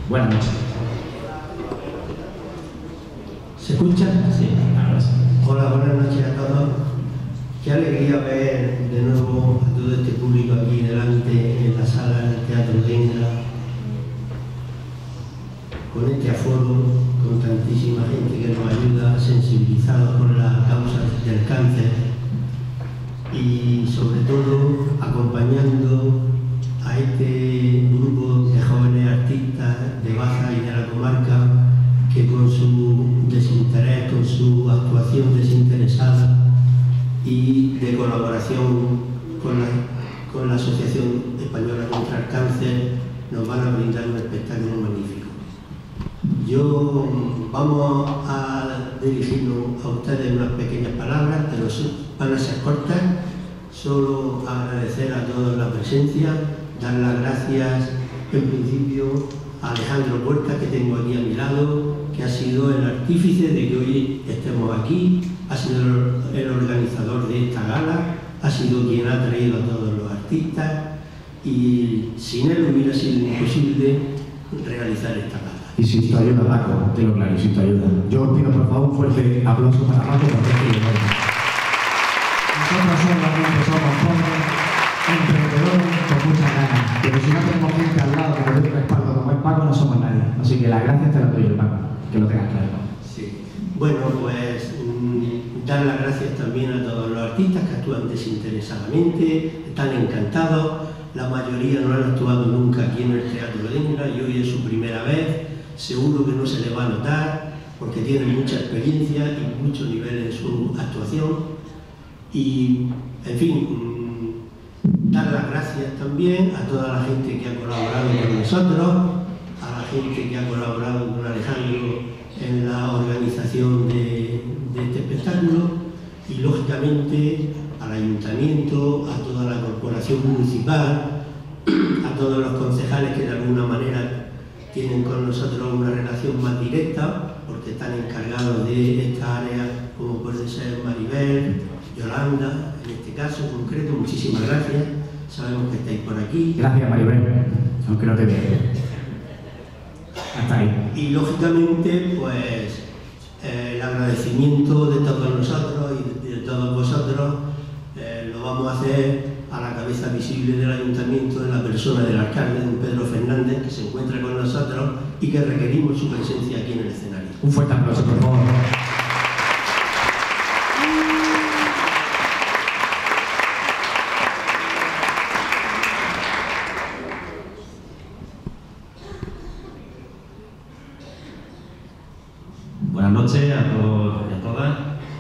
Buenas noches. ¿Se escucha? Sí, ahora sí. Hola, buenas noches a todos. Qué alegría ver de nuevo a todo este público aquí delante, en la sala del Teatro Dengra, con este aforo, con tantísima gente que nos ayuda, sensibilizados con la causa del cáncer y sobre todo acompañando a este grupo de jóvenes artistas de Baza y de la comarca que con su desinterés, con su actuación desinteresada y de colaboración con la Asociación Española contra el Cáncer nos van a brindar un espectáculo magnífico. Vamos a dirigirnos a ustedes unas pequeñas palabras, pero van a ser cortas. Solo agradecer a todos la presencia, dar las gracias en principio a Alejandro Puerta, que tengo aquí a mi lado, que ha sido el artífice de que hoy estemos aquí, ha sido el organizador de esta gala, ha sido quien ha traído a todos los artistas y sin él hubiera sido imposible realizar esta gala. Y sin tu ayuda, Paco, tengo claro, y sin tu ayuda. Yo os pido por favor un fuerte aplauso para Paco, porque es que nosotros solamente somos jóvenes, emprendedores con muchas ganas, pero si no tenemos gente al lado que nos dé un respaldo como es Paco, no somos nadie. Así que las gracias te las doy yo, Paco, que lo tengas claro. Sí. Bueno, pues dar las gracias también a todos los artistas que actúan desinteresadamente, están encantados, la mayoría no han actuado nunca aquí en el Teatro Dengra y hoy es su primera vez, seguro que no se les va a notar porque tienen mucha experiencia y mucho nivel en su actuación y, en fin, dar las gracias también a toda la gente que ha colaborado con nosotros, a la gente que ha colaborado con Alejandro en la organización de este espectáculo y, lógicamente, al Ayuntamiento, a toda la Corporación Municipal, a todos los concejales que de alguna manera tienen con nosotros una relación más directa porque están encargados de esta área, como puede ser Maribel, Yolanda, en este caso concreto. Muchísimas gracias, sabemos que estáis por aquí. Gracias, Maribel, aunque no te vea. Hasta ahí. Y lógicamente, pues, el agradecimiento de todos nosotros y de todos vosotros lo vamos a hacer a la cabeza visible del Ayuntamiento en la persona del alcalde, don Pedro Fernández, que se encuentra con nosotros y que requerimos su presencia aquí en el escenario. Un fuerte aplauso, por favor. Buenas noches a todos y a todas.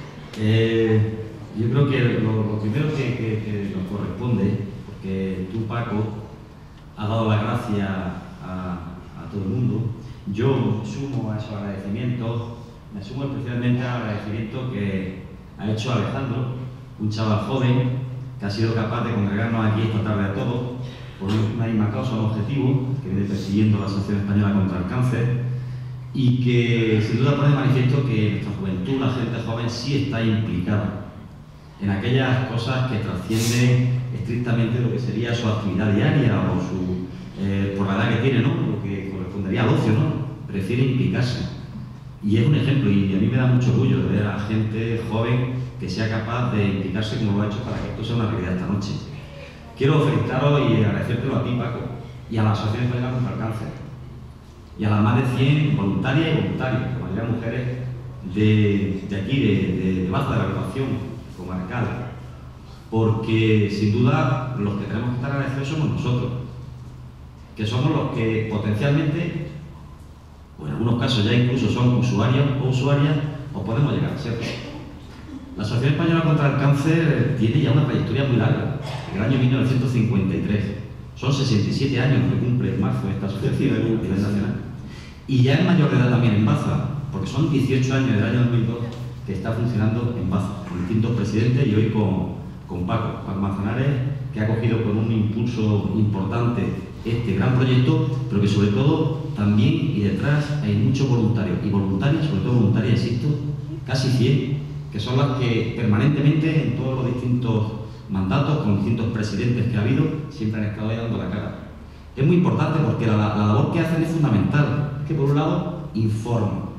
Yo creo que lo primero que nos corresponde, porque tú, Paco, has dado las gracias a todo el mundo, yo sumo a esos agradecimientos, me sumo especialmente al agradecimiento que ha hecho Alejandro, un chaval joven que ha sido capaz de congregarnos aquí esta tarde a todos por una misma causa, un objetivo que viene persiguiendo la Asociación Española contra el Cáncer, y que sin duda pone de manifiesto que nuestra juventud, la gente joven, sí está implicada en aquellas cosas que trascienden estrictamente lo que sería su actividad diaria o su, por la edad que tiene, ¿no? Lo que correspondería al ocio, ¿no? Prefiere implicarse. Y es un ejemplo, y a mí me da mucho orgullo de ver a gente joven que sea capaz de implicarse como lo ha hecho para que esto sea una realidad esta noche. Quiero felicitaros y agradecértelo a ti, Paco, y a la Asociación Española contra el Cáncer, y a las más de 100 voluntarias y voluntarios, la mayoría mujeres de aquí, de Baza, de la agrupación comarcal, porque sin duda los que tenemos que estar agradecidos somos nosotros, que somos los que potencialmente, o en algunos casos ya incluso son usuarios o usuarias, o podemos llegar a ser. La Asociación Española contra el Cáncer tiene ya una trayectoria muy larga, en el año 1953. Son 67 años que cumple en marzo esta asociación a nivel nacional. Y ya es mayor de edad también en Baza, porque son 18 años del año 2002 que está funcionando en Baza, con distintos presidentes y hoy con Paco Manzanares, que ha cogido con un impulso importante este gran proyecto, pero que sobre todo también y detrás hay muchos voluntarios, y voluntarias, sobre todo voluntarias, insisto, casi 100, que son las que permanentemente en todos los distintos mandatos, con distintos presidentes que ha habido, siempre han estado ahí dando la cara. Es muy importante porque la labor que hacen es fundamental. Es que por un lado informan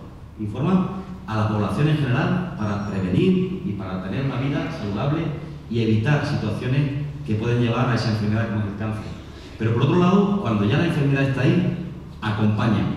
a la población en general para prevenir y para tener una vida saludable y evitar situaciones que pueden llevar a esa enfermedad como es el cáncer. Pero por otro lado, cuando ya la enfermedad está ahí, acompañan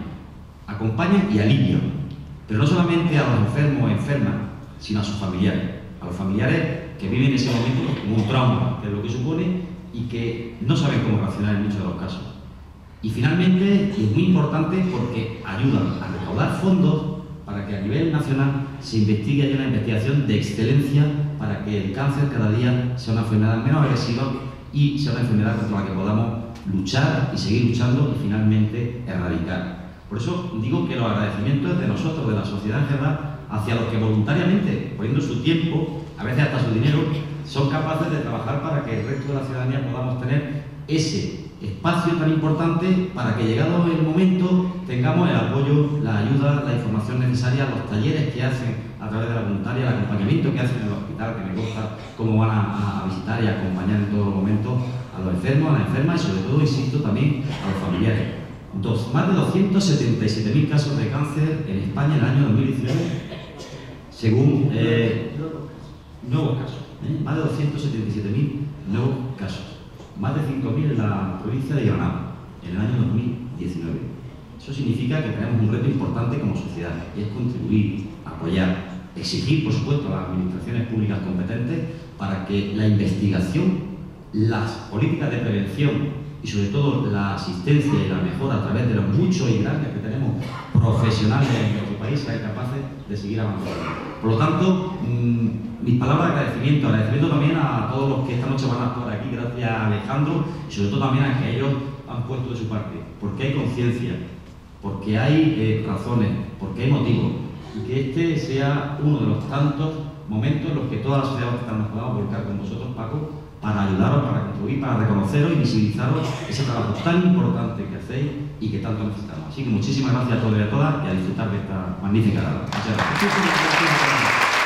y alivian. Pero no solamente a los enfermos o enfermas, sino a sus familiares. A los familiares que viven ese momento como un trauma, que es lo que supone, y que no saben cómo reaccionar en muchos de los casos. Y finalmente, es muy importante porque ayudan a recaudar fondos para que a nivel nacional se investigue y haya una investigación de excelencia para que el cáncer cada día sea una enfermedad menos agresiva y sea una enfermedad contra la que podamos luchar y seguir luchando y finalmente erradicar. Por eso digo que los agradecimientos de nosotros, de la sociedad en general, hacia los que voluntariamente, poniendo su tiempo, a veces hasta su dinero, son capaces de trabajar para que el resto de la ciudadanía podamos tener ese espacio tan importante para que, llegado el momento, tengamos el apoyo, la ayuda, la información necesaria, los talleres que hacen a través de la voluntaria, el acompañamiento que hacen en el hospital, que me consta cómo van a visitar y acompañar en todos los momentos a los enfermos, a las enfermas y sobre todo, insisto, también a los familiares. Más de 277.000 casos de cáncer en España en el año 2019, según nuevos casos, más de 277.000 nuevos casos. Más de 5.000 en la provincia de Granada, en el año 2019. Eso significa que tenemos un reto importante como sociedad, y es contribuir, apoyar, exigir, por supuesto, a las administraciones públicas competentes para que la investigación, las políticas de prevención y sobre todo la asistencia y la mejora a través de los muchos y grandes que tenemos profesionales en nuestro país sean capaces de seguir avanzando. Por lo tanto, mis palabras de agradecimiento también a todos los que esta noche van a estar aquí, gracias a Alejandro, y sobre todo también a que ellos han puesto de su parte, porque hay conciencia, porque hay razones, porque hay motivos, y que este sea uno de los tantos momentos en los que toda la sociedad nos podamos volcar con vosotros, Paco, para ayudaros, para contribuir, para reconoceros y visibilizaros ese trabajo tan importante que hacéis y que tanto necesitamos. Así que muchísimas gracias a todos y a todas y a disfrutar de esta magnífica gala. Muchas gracias.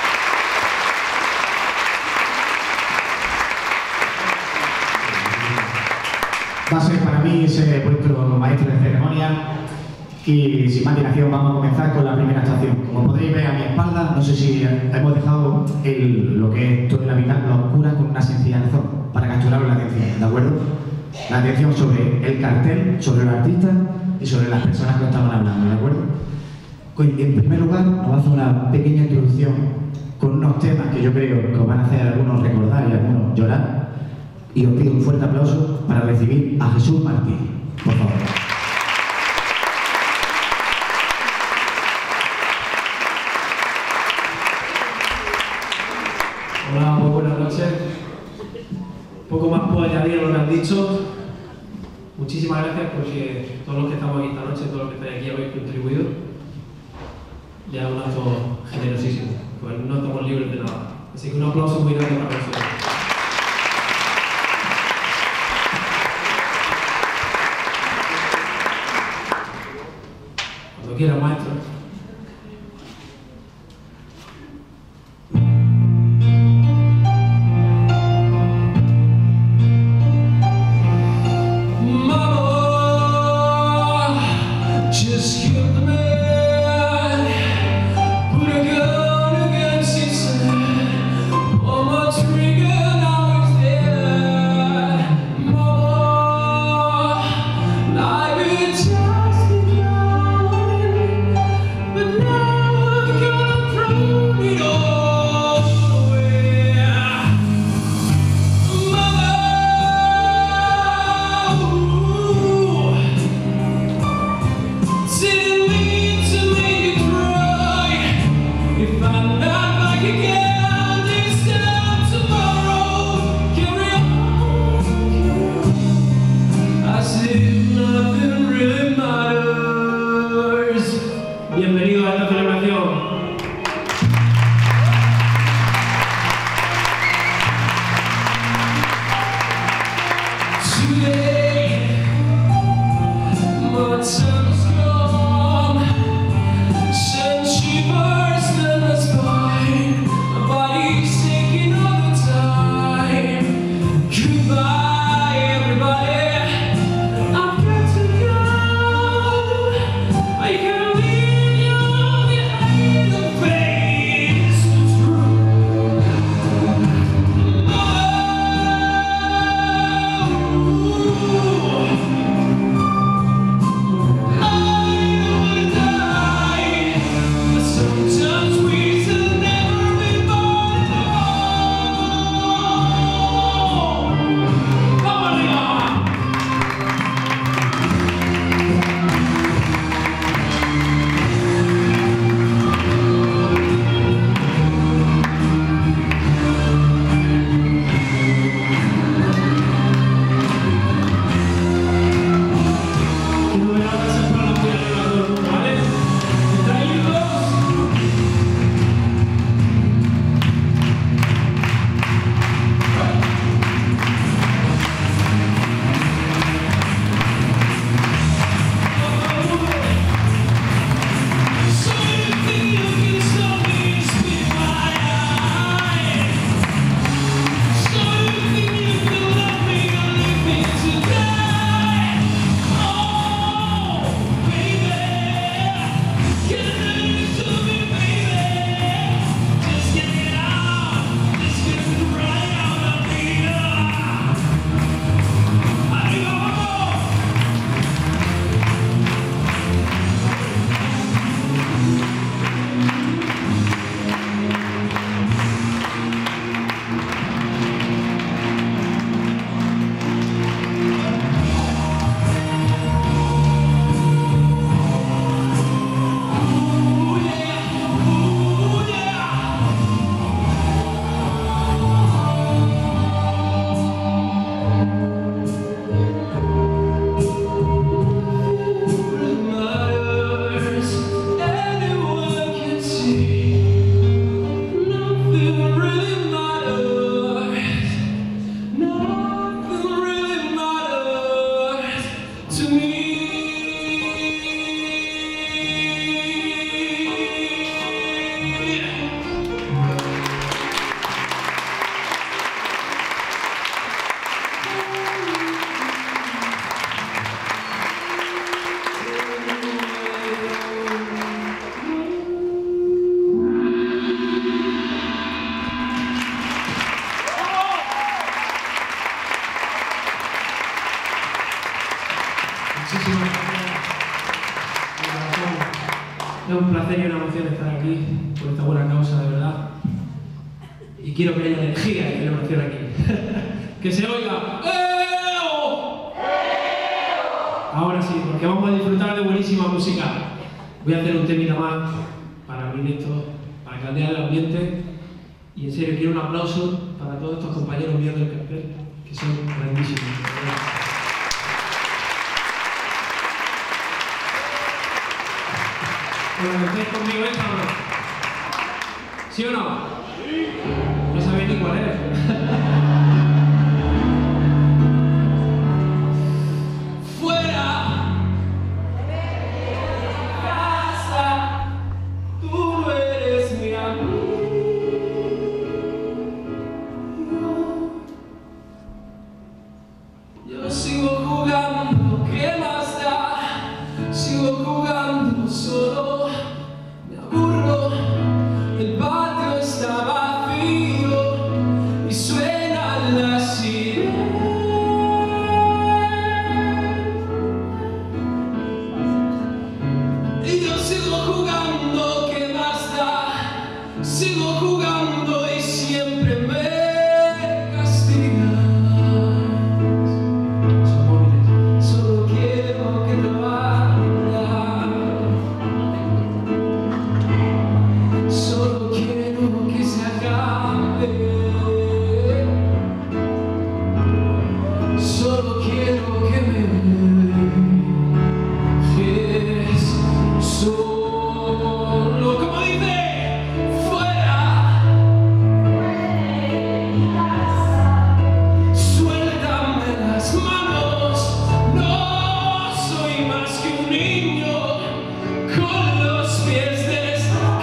Va a ser para mí ser vuestro maestro de ceremonia y sin más dilación vamos a comenzar con la primera actuación. Como podéis ver a mi espalda, no sé si hemos dejado lo que es toda la habitación oscura con una sencilla razón para capturar la atención, ¿de acuerdo? La atención sobre el cartel, sobre los artistas y sobre las personas que estaban hablando, ¿de acuerdo? En primer lugar, nos va a hacer una pequeña introducción con unos temas que yo creo que os van a hacer algunos recordar y algunos llorar. Y os pido un fuerte aplauso para recibir a Jesús Martín, por favor. Hola, muy buenas noches. Poco más puedo añadir a lo que han dicho. Muchísimas gracias porque todos los que estamos aquí esta noche, todos los que estáis aquí habéis contribuido. Ya es un acto generosísimo, pues no estamos libres de nada. Así que un aplauso muy grande para vosotros. Cuando quiera, maestro. Bienvenido a esta celebración. Goodbye, everybody. Muchísimas gracias. Es un placer y una emoción estar aquí por esta buena causa, de verdad. Y quiero que haya energía y celebración aquí. Que se oiga. ¡Eo! Ahora sí, porque vamos a disfrutar de buenísima música. Voy a hacer un temita más para abrir esto, para caldear el ambiente. Y en serio, quiero un aplauso para todos estos compañeros míos del cartel, que son grandísimos. Bueno, ¿estáis conmigo esta o no? ¿Sí o no? No sabéis ni cuál es. Fuera de casa, tú no eres mi amigo. Yo sigo jugando, ¿qué más da? Sigo jugando solo, me aburro, el patio está vacío y suena la sirena. Y yo sigo jugando, ¿qué más da? Sigo jugando y siempre me castigas. Solo quiero que te vayas. Solo quiero que se acabe. Solo quiero que me dejes solo. Como dice, fuera. Suéltame las manos. No soy más que un niño con los pies descalzos.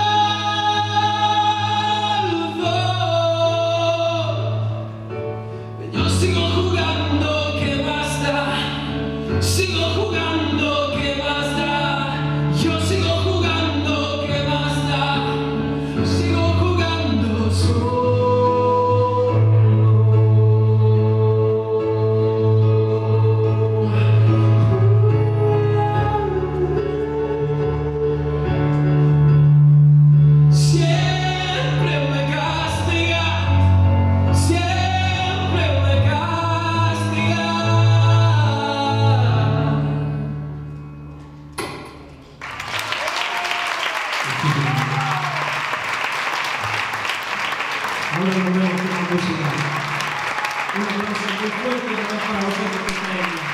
Yo sigo jugando, ¿qué más da? Sigo jugando, ¿qué más da? Yo sigo jugando, ¿qué más da? Sigo jugando solo. Siempre me castiga, siempre me castiga. Ahora nos vemos con la música. Un aplauso muy fuerte para vosotros que estáis aquí.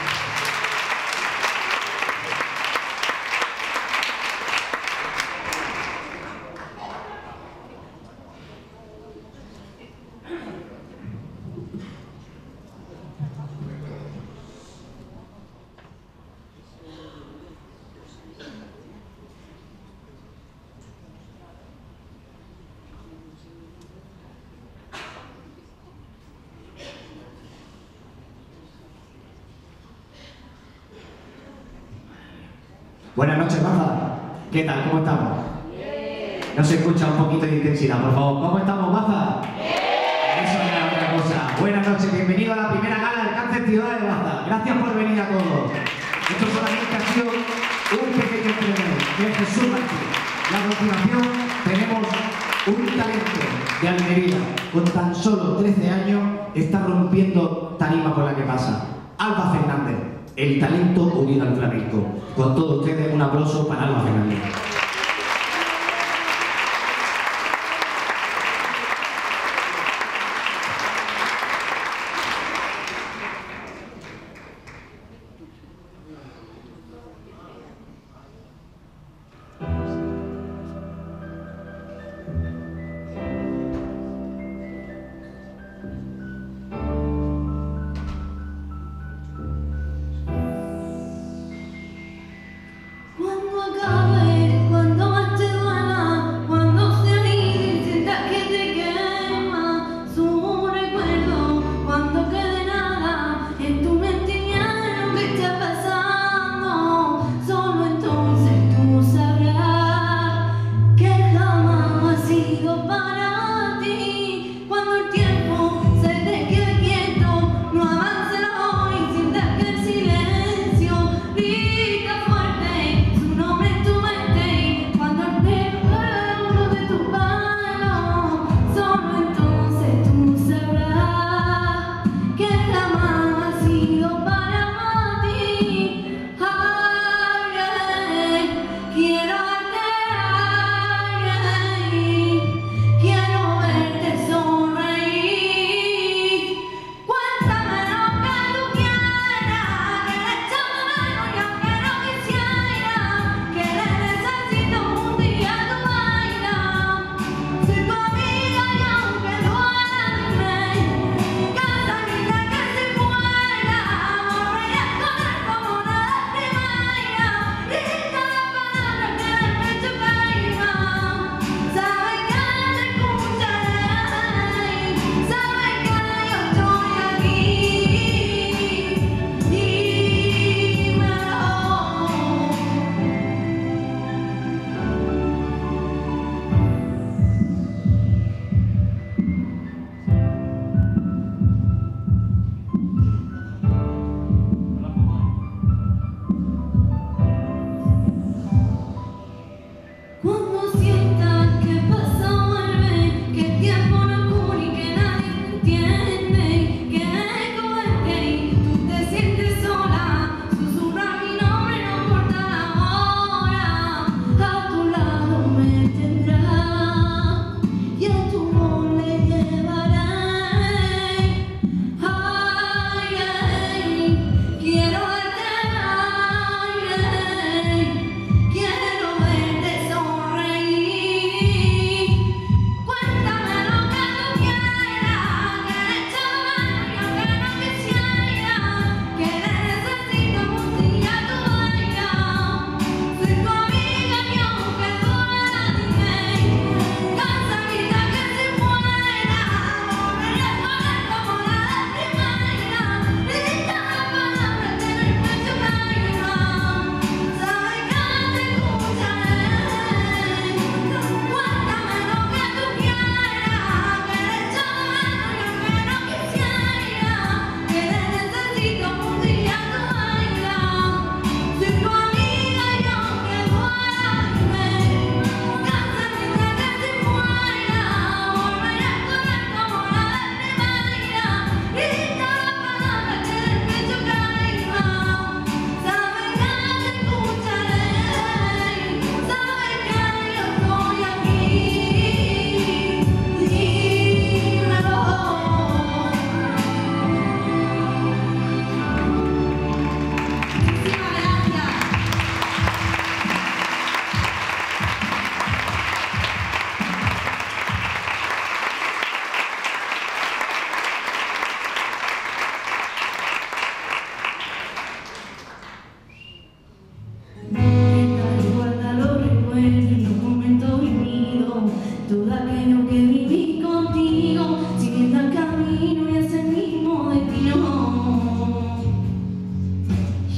Buenas noches, Maza. ¿Qué tal? ¿Cómo estamos? No se escucha un poquito de intensidad, por favor. ¿Cómo estamos, Maza? Eso era otra cosa. Buenas noches, bienvenido a la primera gala del Cáncer Ciudad de Maza. Gracias por venir a todos. Esto solamente ha sido un pequeño premio de Jesús Martín. Y a continuación tenemos un talento de Almería. Con tan solo 13 años está rompiendo tarima por la que pasa. Alba Fernández, el talento unido al flamenco. Con todos ustedes, un aplauso para Alba Fernández. Cuando acabe, cuando más te duela, cuando se anide, sientas que te quema su recuerdo, cuando quede nada en tu mente y en lo que está pasando, solo entonces tú sabrás que jamás ha sido para ti. Cuando el tiempo se te quede quieto, no avance hoy, sientas que el silencio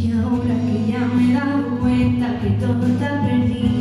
Y ahora que ya me he dado cuenta que todo está perdido,